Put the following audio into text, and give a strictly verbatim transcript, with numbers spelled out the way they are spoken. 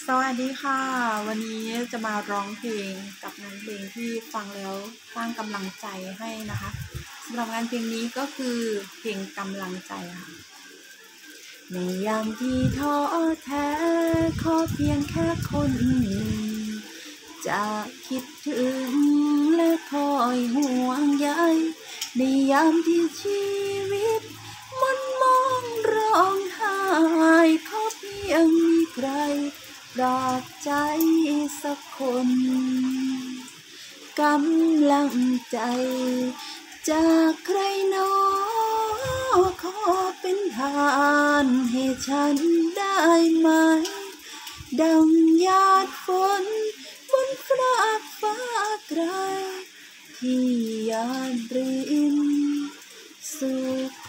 สวัสดีค่ะวันนี้จะมาร้องเพลงกับงานเพลงที่ฟังแล้วสร้างกำลังใจให้นะคะสำหรับงานเพลงนี้ก็คือเพลงกำลังใจค่ะในยามที่ท้อแท้ขอเพียงแค่คนหนึ่งจะคิดถึงและคอยห่วงใยในยามที่ชีวิตมันมองร้องไห้ขอเพียงมีใครปลอบใจสักคนกำลังใจจากใครหนอขอเป็นทานให้ฉันได้ไหมดังหยาดฝนบนฟากฟ้าไกลที่หยาดรินสู่